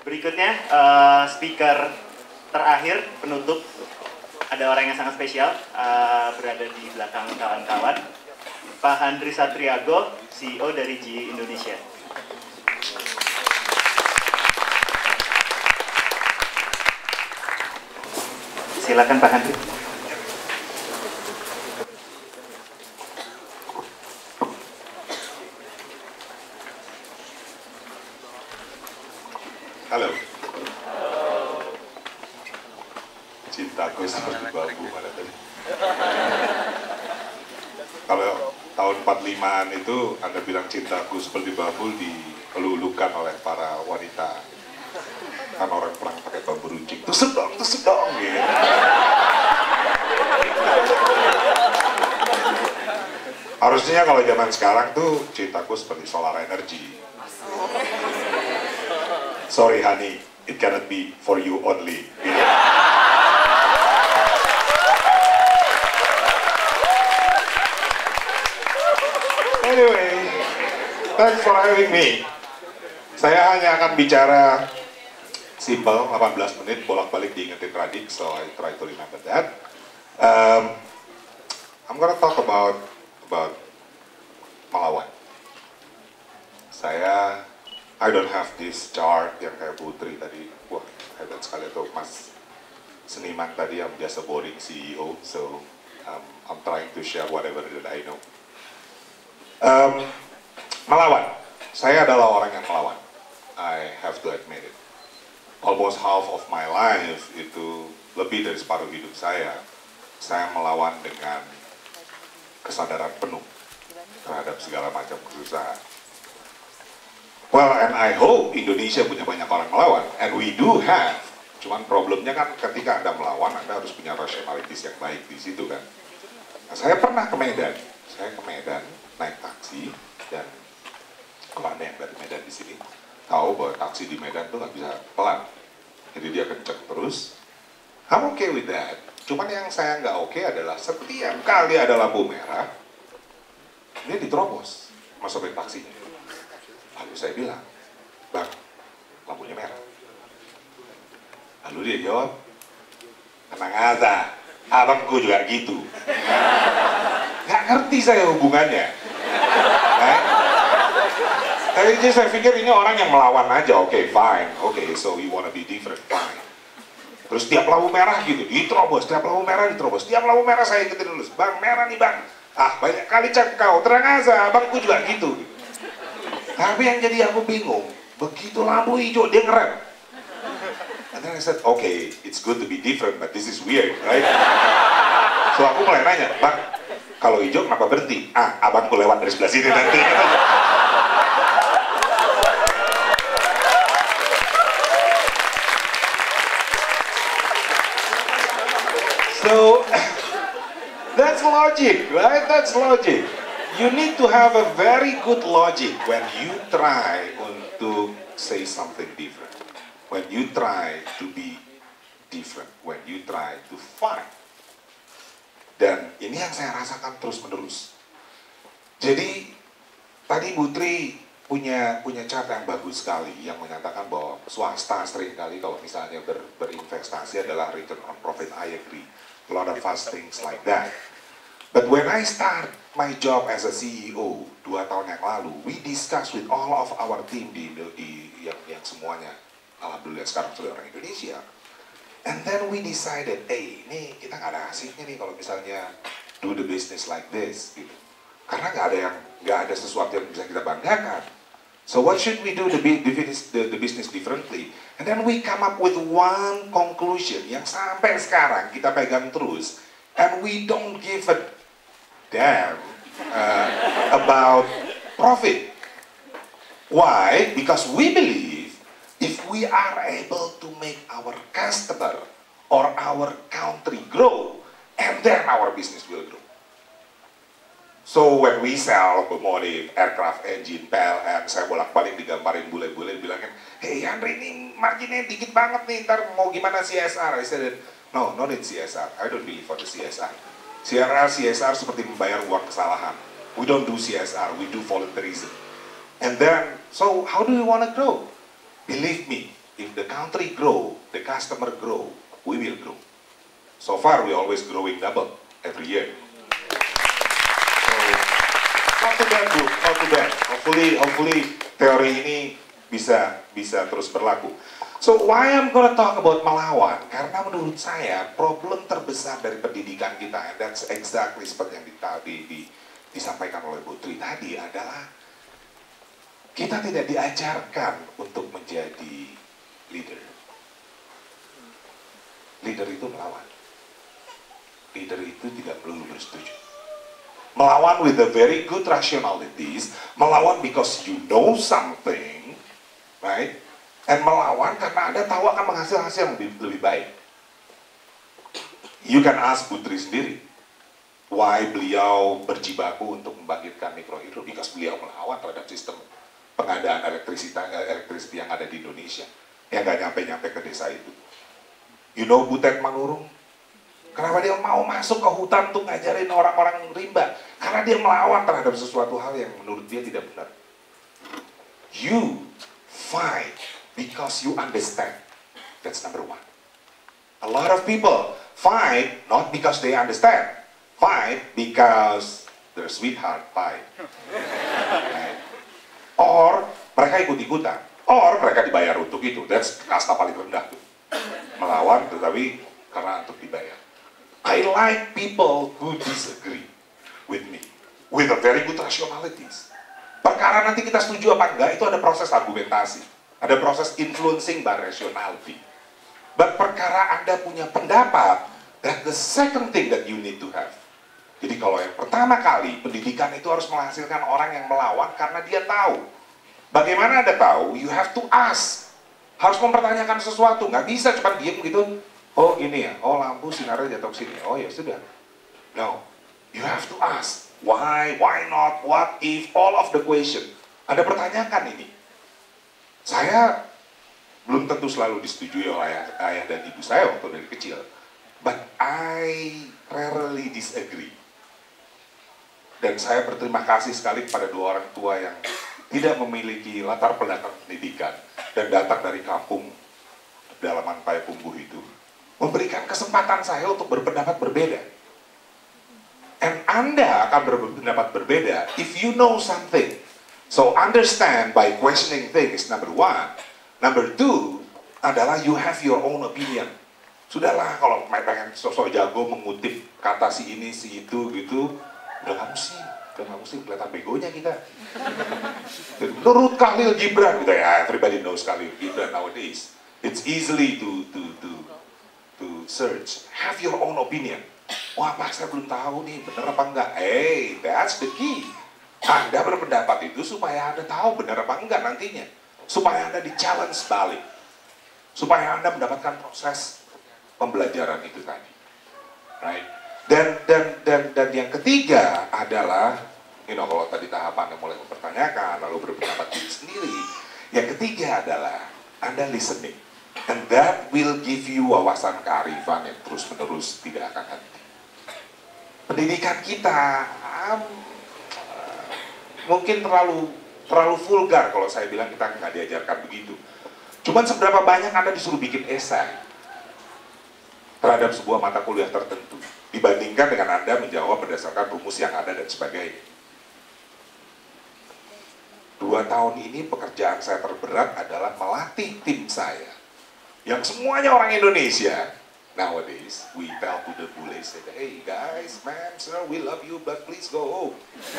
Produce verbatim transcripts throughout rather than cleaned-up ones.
Berikutnya uh, speaker terakhir penutup, ada orang yang sangat spesial uh, berada di belakang kawan-kawan, Pak Handri Satriago, C E O dari G E Indonesia. Silakan Pak Handri. Halo. Cintaku seperti bambu mana tadi? Kalau tahun empat puluh limaan itu Anda bilang cintaku seperti bambu dilulukan oleh para wanita. Kan orang perang pakai bambu runcing, tuh sedang, tuh sedang gitu. Harusnya kalau zaman sekarang tuh cintaku seperti solar energy. Sorry honey, it cannot be for you only. Gitu. Anyway, thanks for having me. Saya hanya akan bicara simple, delapan belas menit, bolak-balik diingetin Radik, so I try to remember that. Um, I'm gonna talk about about melawan. Saya, I don't have this chart yang kayak Putri tadi. Wah, hebat sekali tuh Mas seniman tadi yang biasa boring C E O, so um, I'm trying to share whatever that I know. Um, melawan, saya adalah orang yang melawan. I have to admit it. Almost half of my life, itu lebih dari separuh hidup saya, saya melawan dengan kesadaran penuh terhadap segala macam kesusahan. Well, and I hope Indonesia punya banyak orang melawan, and we do have. Cuman problemnya kan ketika Anda melawan, Anda harus punya rationalities yang baik di situ kan. Nah, saya pernah ke Medan, saya ke Medan naik taksi, dan kalau Anda yang dari Medan di sini tahu bahwa taksi di Medan tuh nggak bisa pelan, jadi dia kenceng terus. I'm okay with that. Cuman yang saya nggak oke okay adalah setiap kali ada lampu merah, dia diterobos sama sopir taksinya. Lalu saya bilang, Bang, lampunya merah. Lalu dia jawab, tenang aja, abangku juga gitu. Gak ngerti saya hubungannya. Nah, tadi saya pikir ini orang yang melawan aja, oke, okay, fine, oke, okay, so you wanna be different, fine. Terus tiap lampu merah gitu, diterobos, tiap lampu merah diterobos, tiap lampu merah saya ikutin dulu, Bang, merah nih Bang. Ah, banyak kali cek kau, tenang aja, abangku juga gitu. Tapi yang jadi aku bingung, begitu lampu hijau dia ngerem. And then I said, okay, it's good to be different, but this is weird, right? So aku mulai nanya, Bang, kalau hijau kenapa berhenti? Ah, abangku lewat dari sebelah sini nanti. So, that's logic, right? That's logic. You need to have a very good logic when you try to say something different. When you try to be different. When you try to fight. Dan ini yang saya rasakan terus-menerus. Jadi, tadi Putri punya punya cara yang bagus sekali yang menyatakan bahwa swasta seringkali kalau misalnya ber, berinvestasi adalah return on profit. I agree. A lot of fast things like that. But when I start my job as a C E O dua tahun yang lalu, we discuss with all of our team di, di yang, yang semuanya, alhamdulillah sekarang sudah orang Indonesia. And then we decided, eh ini kita nggak ada hasilnya nih kalau misalnya do the business like this, gitu. Karena nggak ada yang nggak ada sesuatu yang bisa kita banggakan. So what should we do the, the, the, the business differently? And then we come up with one conclusion yang sampai sekarang kita pegang terus, and we don't give a damn uh, about profit. Why? Because we believe if we are able to make our customer or our country grow, and then our business will grow. So when we sell otomotif, aircraft engine, P L N, saya bolak-balik digambarin bule-bule, bilangin, hey Andri ini marginnya dikit banget nih, ntar mau gimana C S R? I said, no, no need C S R, I don't believe for the C S R. C S R, C S R seperti membayar uang kesalahan. We don't do C S R, we do volunteerism. And then, so how do we want to grow? Believe me, if the country grow, the customer grow, we will grow. So far, we always growing double every year. So, not too bad, bro. Not too bad. Hopefully, hopefully teori ini bisa bisa terus berlaku. So, why I'm gonna talk about melawan? Karena menurut saya problem terbesar dari pendidikan kita, and that's exactly seperti yang di, di, disampaikan oleh Bu Tri tadi adalah kita tidak diajarkan untuk menjadi leader. Leader itu melawan. Leader itu tidak perlu bersetuju. Melawan with a very good rationalities, melawan because you know something, right? And melawan karena Anda tahu akan menghasilkan hasil yang lebih, lebih baik. You can ask Putri sendiri, why beliau berjibaku untuk membangkitkan mikrohidro? Because beliau melawan terhadap sistem pengadaan elektrisitas elektrisiti yang ada di Indonesia, yang nggak nyampe-nyampe ke desa itu. You know Butet Manurung? Kenapa dia mau masuk ke hutan untuk ngajarin orang-orang rimba? Karena dia melawan terhadap sesuatu hal yang menurut dia tidak benar. You fight because you understand. That's number one. A lot of people fight not because they understand. Fight because their sweetheart fight. Right? Or mereka ikut-ikutan. Or mereka dibayar untuk itu. That's kasta paling rendah tuh. Melawan tetapi karena untuk dibayar. I like people who disagree with me, with a very good rationalities. Perkara nanti kita setuju apa enggak, itu ada proses argumentasi, ada proses influencing by rationality. But perkara Anda punya pendapat, that's the second thing that you need to have. Jadi kalau yang pertama kali, pendidikan itu harus menghasilkan orang yang melawan karena dia tahu. Bagaimana Anda tahu? You have to ask. Harus mempertanyakan sesuatu, nggak bisa cuma diem gitu. Oh ini ya, oh lampu sinarnya jatuh ke sini. Oh ya sudah. No, you have to ask. Why, why not, what if, all of the question. Anda pertanyakan ini. Saya belum tentu selalu disetujui oleh ayah, ayah dan ibu saya waktu dari kecil. But I rarely disagree. Dan saya berterima kasih sekali kepada dua orang tua yang tidak memiliki latar belakang pendidikan dan datang dari kampung dalaman Payakumbuh itu. Memberikan kesempatan saya untuk berpendapat berbeda. And Anda akan berpendapat berbeda if you know something. So understand by questioning things, number one. Number two adalah you have your own opinion. Sudahlah kalau pengen sosok jago mengutip kata si ini, si itu gitu, udah nggak mesti, udah nggak mesti kelihatan begonya kita. Menurut Khalil Gibran, gitu ya, everybody knows Khalil Gibran nowadays. It's easily to to to to search. Have your own opinion. Wah, Pak, saya belum tahu nih, bener apa enggak? Hey, that's the key. Anda berpendapat itu supaya Anda tahu benar apa enggak nantinya. Supaya Anda di-challenge balik. Supaya Anda mendapatkan proses pembelajaran itu tadi. Right? Dan dan dan dan yang ketiga adalah, you know, kalau tadi tahapannya mulai mempertanyakan, lalu berpendapat diri sendiri. Yang ketiga adalah Anda listening. And that will give you wawasan kearifan yang terus-menerus tidak akan henti. Pendidikan kita um, mungkin terlalu terlalu vulgar kalau saya bilang kita nggak diajarkan begitu. Cuman seberapa banyak Anda disuruh bikin esai terhadap sebuah mata kuliah tertentu dibandingkan dengan Anda menjawab berdasarkan rumus yang ada dan sebagainya. Dua tahun ini pekerjaan saya terberat adalah melatih tim saya yang semuanya orang Indonesia. Nowadays, we tell to the bule, say, hey guys, ma'am, sir, we love you, but please go home.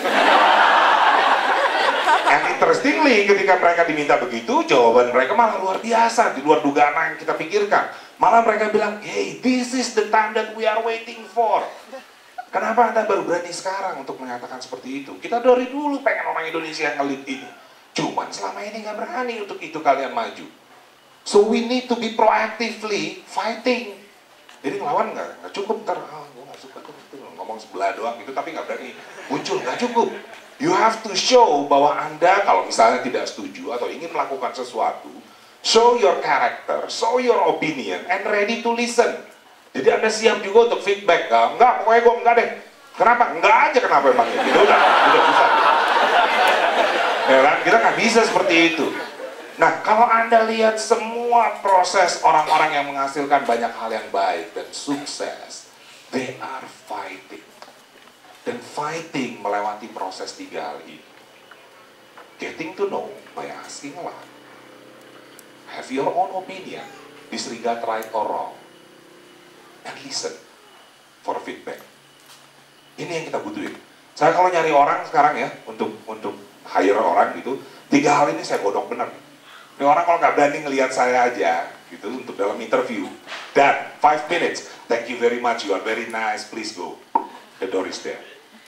And interestingly, ketika mereka diminta begitu, jawaban mereka malah luar biasa, di luar dugaan yang kita pikirkan. Malah mereka bilang, hey, this is the time that we are waiting for. Kenapa Anda baru berani sekarang untuk mengatakan seperti itu? Kita dari dulu pengen orang Indonesia yang ngelit ini. Cuman selama ini nggak berani untuk itu kalian maju. So we need to be proactively fighting. Jadi ngelawan nggak, nggak cukup ntar, ah, gue nggak suka tuh, ngomong sebelah doang gitu, tapi nggak berani muncul, nggak cukup. You have to show bahwa Anda kalau misalnya tidak setuju atau ingin melakukan sesuatu, show your character, show your opinion, and ready to listen. Jadi Anda siap juga untuk feedback, nggak, enggak, pokoknya gue enggak deh. Kenapa? Enggak aja kenapa emangnya, gitu udah, udah susah. Ya kan? Kita nggak bisa seperti itu. Nah, kalau Anda lihat semua semua proses orang-orang yang menghasilkan banyak hal yang baik dan sukses, they are fighting. Dan fighting melewati proses tiga hal ini. Getting to know by asking a lot. Have your own opinion, disregard right or wrong. And listen for feedback. Ini yang kita butuhin. Saya kalau nyari orang sekarang ya, untuk untuk hire orang gitu, tiga hal ini saya godok bener. Ini orang kalau nggak berani ngelihat saya aja, gitu, untuk dalam interview. Dan, five minutes, thank you very much, you are very nice, please go. The door is there.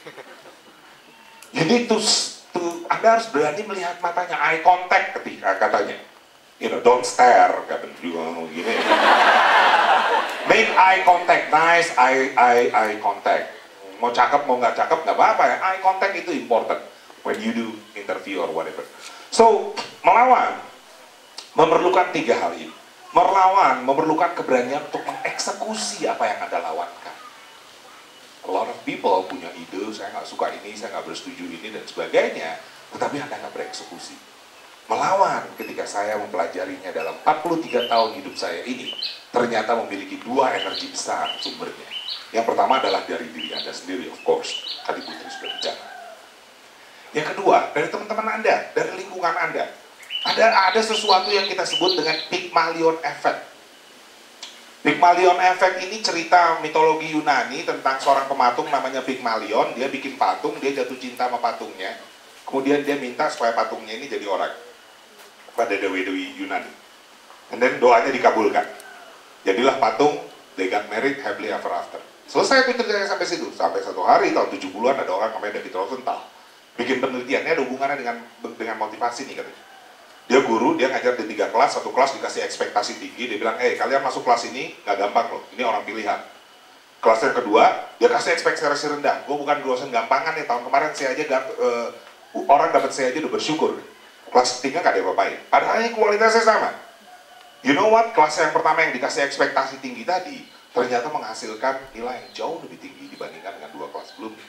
Jadi tuh, tuh Anda harus berani melihat matanya, eye contact ketika katanya. You know, don't stare, kata juga gini. Make eye contact, nice eye, eye, eye contact. Mau cakep, mau nggak cakep, nggak apa-apa ya. Eye contact itu important when you do interview or whatever. So, melawan memerlukan tiga hal ini. Melawan memerlukan keberanian untuk mengeksekusi apa yang Anda lawankan. A lot of people punya ide, saya nggak suka ini, saya nggak bersetuju ini, dan sebagainya. Tetapi Anda nggak bereksekusi. Melawan ketika saya mempelajarinya dalam empat puluh tiga tahun hidup saya ini, ternyata memiliki dua energi besar sumbernya. Yang pertama adalah dari diri Anda sendiri, of course. Tadi Putri sudah bicara. Yang kedua, dari teman-teman Anda, dari lingkungan Anda. Ada ada sesuatu yang kita sebut dengan Pygmalion Effect. Pygmalion Effect ini cerita mitologi Yunani tentang seorang pematung namanya Pygmalion. Dia bikin patung, dia jatuh cinta sama patungnya. Kemudian dia minta supaya patungnya ini jadi orang pada dewi-dewi Yunani. And then doanya dikabulkan. Jadilah patung, they got married happily ever after. Selesai itu ceritanya sampai situ. Sampai satu hari tahun tujuh puluhan ada orang namanya David Rosenthal bikin penelitiannya, ada hubungannya dengan dengan motivasi nih katanya. Dia guru, dia ngajar di tiga kelas, satu kelas dikasih ekspektasi tinggi, dia bilang, eh kalian masuk kelas ini nggak gampang loh, ini orang pilihan. Kelas yang kedua, dia kasih ekspektasi rendah, gue bukan dosen gampangan nih, tahun kemarin saya aja gak, uh, orang dapat saya aja udah bersyukur. Kelas ketiga nggak ada apa-apain, padahal ini kualitasnya sama. You know what? Kelas yang pertama yang dikasih ekspektasi tinggi tadi, ternyata menghasilkan nilai yang jauh lebih tinggi dibandingkan dengan dua kelas sebelumnya.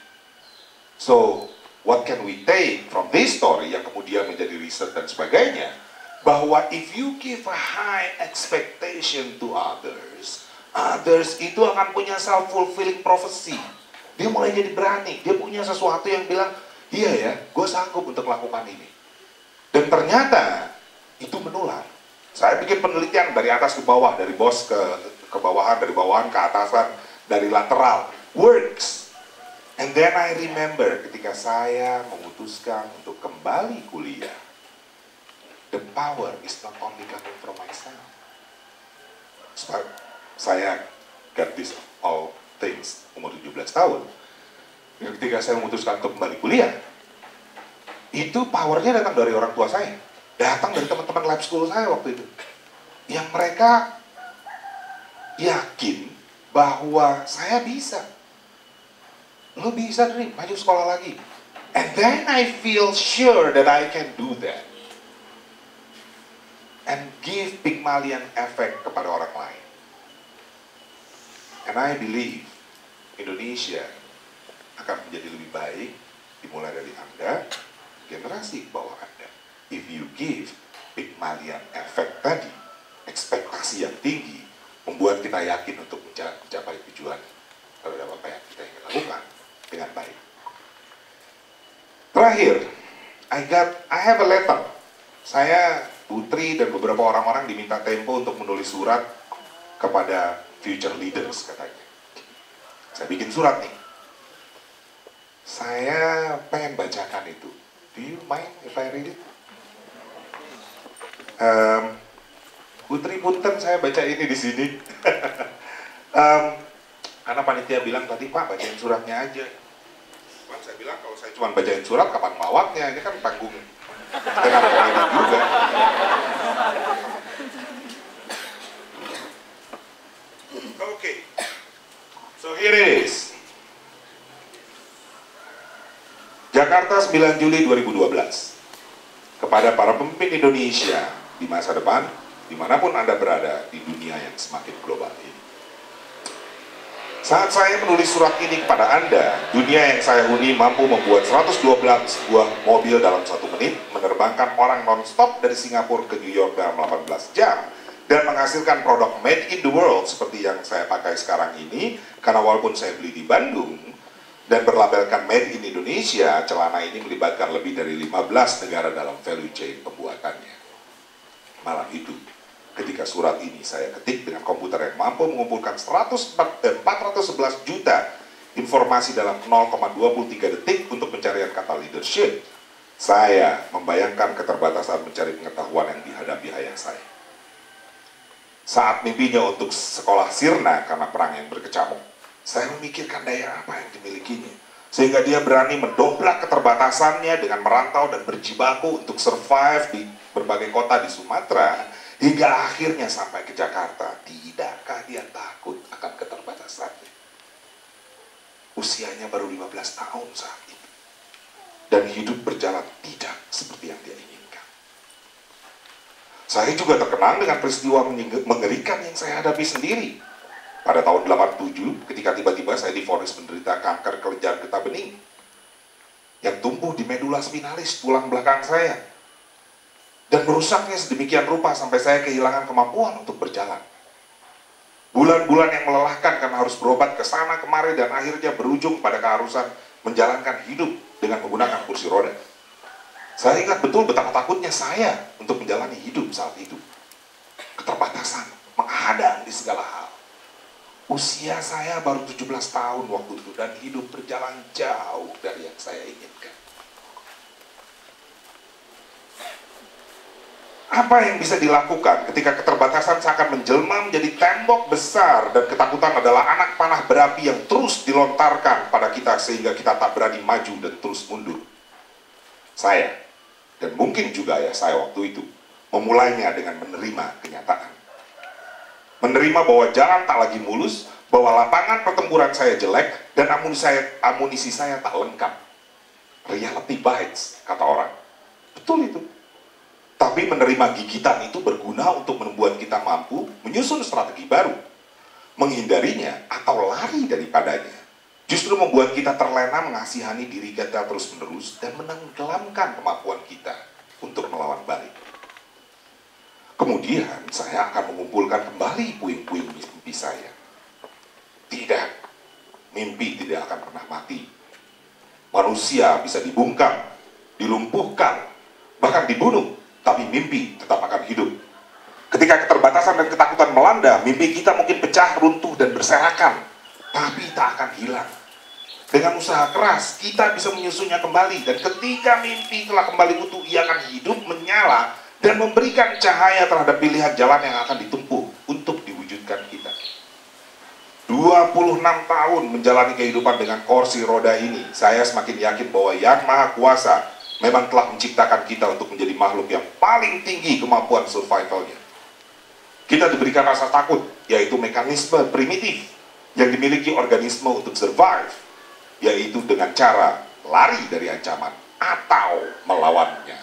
So, what can we take from this story yang kemudian menjadi riset dan sebagainya, bahwa if you give a high expectation to others, others itu akan punya self-fulfilling prophecy. Dia mulai jadi berani, dia punya sesuatu yang bilang, iya ya, gue sanggup untuk melakukan ini. Dan ternyata itu menular. Saya bikin penelitian dari atas ke bawah, dari bos ke, ke bawahan, dari bawahan ke atasan, dari lateral. Works. And then I remember ketika saya memutuskan untuk kembali kuliah, the power is not only coming from myself. So, saya got this all things umur tujuh belas tahun. Dan ketika saya memutuskan untuk kembali kuliah, itu powernya datang dari orang tua saya. Datang dari teman-teman lab school saya waktu itu. Yang mereka yakin bahwa saya bisa. Lo bisa nih, maju sekolah lagi. And then I feel sure that I can do that. And give Pygmalion Effect kepada orang lain. And I believe Indonesia akan menjadi lebih baik dimulai dari Anda, generasi bawah Anda. If you give Pygmalion Effect tadi, ekspektasi yang tinggi, membuat kita yakin untuk mencapai tujuan terhadap apa yang kita ingin lakukan dengan baik. Terakhir, I got, I have a letter. Saya, Putri, dan beberapa orang-orang diminta Tempo untuk menulis surat kepada future leaders katanya. Saya bikin surat nih. Saya pengen bacakan itu. Do you mind if I read it? Um, Putri punten saya baca ini di sini. um, Karena panitia bilang tadi, Pak, bacain suratnya aja. Pak, saya bilang kalau saya cuma bacain surat, kapan mawaknya? Ini kan tanggung. Dengan ini juga. Oke. Okay. So here it is. Jakarta sembilan Juli dua ribu dua belas. Kepada para pemimpin Indonesia di masa depan, dimanapun Anda berada di dunia yang semakin global ini. Saat saya menulis surat ini kepada Anda, dunia yang saya huni mampu membuat seratus dua belas buah mobil dalam satu menit, menerbangkan orang non-stop dari Singapura ke New York dalam delapan belas jam, dan menghasilkan produk made in the world seperti yang saya pakai sekarang ini, karena walaupun saya beli di Bandung dan berlabelkan made in Indonesia, celana ini melibatkan lebih dari lima belas negara dalam value chain pembuatannya. Malam itu, ketika surat ini saya ketik dengan komputer yang mampu mengumpulkan empat ratus sebelas juta informasi dalam nol koma dua tiga detik untuk pencarian kata leadership, saya membayangkan keterbatasan mencari pengetahuan yang dihadapi ayah saya. Saat mimpinya untuk sekolah sirna karena perang yang berkecamuk, saya memikirkan daya apa yang dimilikinya, sehingga dia berani mendobrak keterbatasannya dengan merantau dan berjibaku untuk survive di berbagai kota di Sumatera, hingga akhirnya sampai ke Jakarta. Tidakkah dia takut akan keterbatasannya? Usianya baru lima belas tahun saat itu, dan hidup berjalan tidak seperti yang dia inginkan. Saya juga terkenang dengan peristiwa mengerikan yang saya hadapi sendiri. Pada tahun delapan puluh tujuh, ketika tiba-tiba saya divonis menderita kanker kelenjar getah bening yang tumbuh di medula spinalis tulang belakang saya, dan merusaknya sedemikian rupa sampai saya kehilangan kemampuan untuk berjalan. Bulan-bulan yang melelahkan karena harus berobat ke sana kemari dan akhirnya berujung pada keharusan menjalankan hidup dengan menggunakan kursi roda. Saya ingat betul betapa takutnya saya untuk menjalani hidup saat itu. Keterbatasan menghadang di segala hal. Usia saya baru tujuh belas tahun waktu itu dan hidup berjalan jauh dari yang saya inginkan. Apa yang bisa dilakukan ketika keterbatasan seakan menjelma menjadi tembok besar dan ketakutan adalah anak panah berapi yang terus dilontarkan pada kita sehingga kita tak berani maju dan terus mundur? Saya, dan mungkin juga ya saya waktu itu, memulainya dengan menerima kenyataan. Menerima bahwa jalan tak lagi mulus, bahwa lapangan pertempuran saya jelek, dan amunisi saya, amunisi saya tak lengkap. Reality bites, kata orang. Betul itu. Tapi menerima gigitan itu berguna untuk membuat kita mampu menyusun strategi baru. Menghindarinya atau lari daripadanya justru membuat kita terlena mengasihani diri kita terus-menerus dan menenggelamkan kemampuan kita untuk melawan balik. Kemudian saya akan mengumpulkan kembali puing-puing mimpi saya. Tidak, mimpi tidak akan pernah mati. Manusia bisa dibungkam, dilumpuhkan, bahkan dibunuh, tapi mimpi tetap akan hidup. Ketika keterbatasan dan ketakutan melanda, mimpi kita mungkin pecah, runtuh, dan berserakan, tapi tak akan hilang. Dengan usaha keras, kita bisa menyusunnya kembali, dan ketika mimpi telah kembali utuh, ia akan hidup, menyala, dan memberikan cahaya terhadap pilihan jalan yang akan ditempuh untuk diwujudkan kita. dua puluh enam tahun menjalani kehidupan dengan kursi roda ini, saya semakin yakin bahwa Yang Maha Kuasa memang telah menciptakan kita untuk menjadi makhluk yang paling tinggi kemampuan survivalnya. Kita diberikan rasa takut, yaitu mekanisme primitif yang dimiliki organisme untuk survive, yaitu dengan cara lari dari ancaman atau melawannya.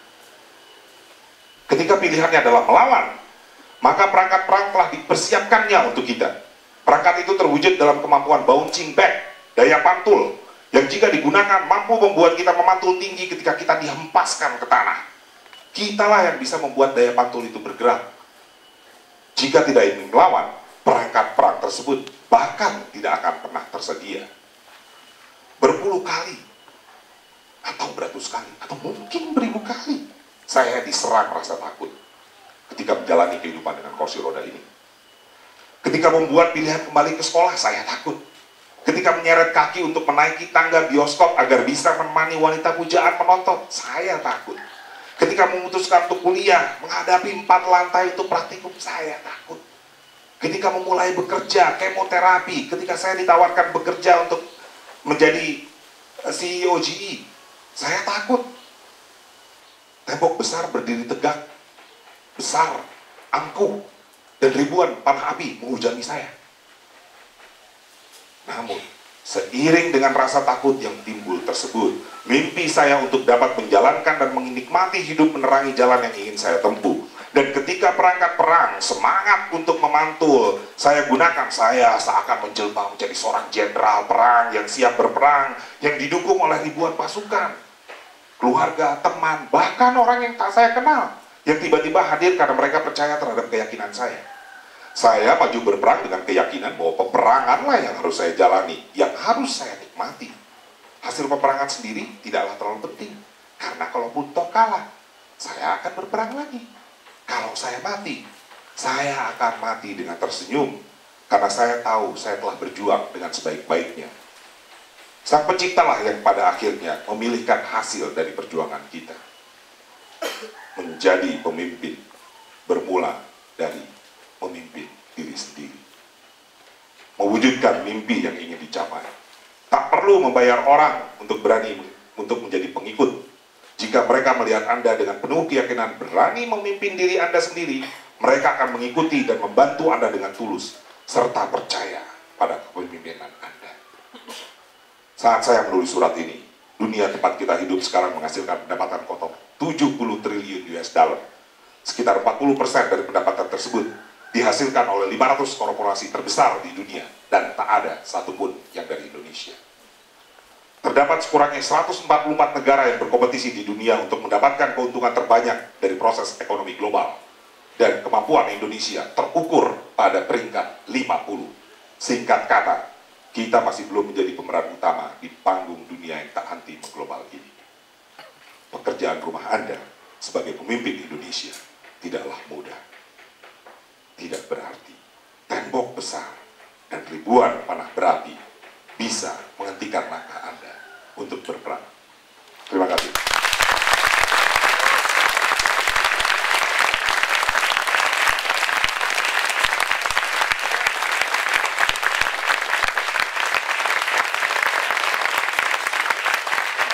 Ketika pilihannya adalah melawan, maka perangkat perang telah dipersiapkannya untuk kita. Perangkat itu terwujud dalam kemampuan bouncing back, daya pantul, yang jika digunakan mampu membuat kita memantul tinggi ketika kita dihempaskan ke tanah. Kitalah yang bisa membuat daya pantul itu bergerak. Jika tidak ingin melawan, perangkat perang tersebut bahkan tidak akan pernah tersedia. Berpuluh kali, atau beratus kali, atau mungkin beribu kali, saya diserang rasa takut ketika menjalani kehidupan dengan kursi roda ini. Ketika membuat pilihan kembali ke sekolah, saya takut. Ketika menyeret kaki untuk menaiki tangga bioskop agar bisa menemani wanita pujaan menonton, saya takut. Ketika memutuskan untuk kuliah, menghadapi empat lantai untuk praktikum, saya takut. Ketika memulai bekerja, kemoterapi, ketika saya ditawarkan bekerja untuk menjadi C E O G E, saya takut. Tembok besar berdiri tegak, besar, angkuh, dan ribuan panah api menghujani saya. Namun, seiring dengan rasa takut yang timbul tersebut, mimpi saya untuk dapat menjalankan dan menikmati hidup menerangi jalan yang ingin saya tempuh. Dan ketika perangkat perang, semangat untuk memantul, saya gunakan, saya seakan menjelma menjadi seorang jenderal perang yang siap berperang, yang didukung oleh ribuan pasukan, keluarga, teman, bahkan orang yang tak saya kenal. yang tiba-tiba hadir karena mereka percaya terhadap keyakinan saya. Saya maju berperang dengan keyakinan bahwa peperanganlah yang harus saya jalani, yang harus saya nikmati. Hasil peperangan sendiri tidaklah terlalu penting, karena kalaupun toh kalah, saya akan berperang lagi. Kalau saya mati, saya akan mati dengan tersenyum, karena saya tahu saya telah berjuang dengan sebaik-baiknya. Sang Penciptalah yang pada akhirnya memilihkan hasil dari perjuangan kita. Menjadi pemimpin bermula dari memimpin diri sendiri. Mewujudkan mimpi yang ingin dicapai. Tak perlu membayar orang untuk berani untuk menjadi pengikut. Jika mereka melihat Anda dengan penuh keyakinan berani memimpin diri Anda sendiri, mereka akan mengikuti dan membantu Anda dengan tulus, serta percaya pada kepemimpinan Anda. Saat saya menulis surat ini, dunia tempat kita hidup sekarang menghasilkan pendapatan kotor tujuh puluh triliun U S dollar. Sekitar empat puluh persen dari pendapatan tersebut dihasilkan oleh lima ratus korporasi terbesar di dunia, dan tak ada satupun yang dari Indonesia. Terdapat sekurangnya seratus empat puluh empat negara yang berkompetisi di dunia untuk mendapatkan keuntungan terbanyak dari proses ekonomi global, dan kemampuan Indonesia terukur pada peringkat lima puluh. Singkat kata, kita masih belum menjadi pemeran utama di panggung dunia yang tak henti mengglobal ini. Pekerjaan rumah Anda sebagai pemimpin Indonesia tidaklah mudah. Tidak berarti tembok besar dan ribuan panah berapi bisa menghentikan langkah Anda untuk berperang. Terima kasih.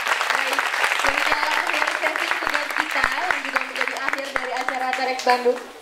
Baik, demikianlah akhir sesi kedua kita yang juga menjadi akhir dari acara T E R X Bandung.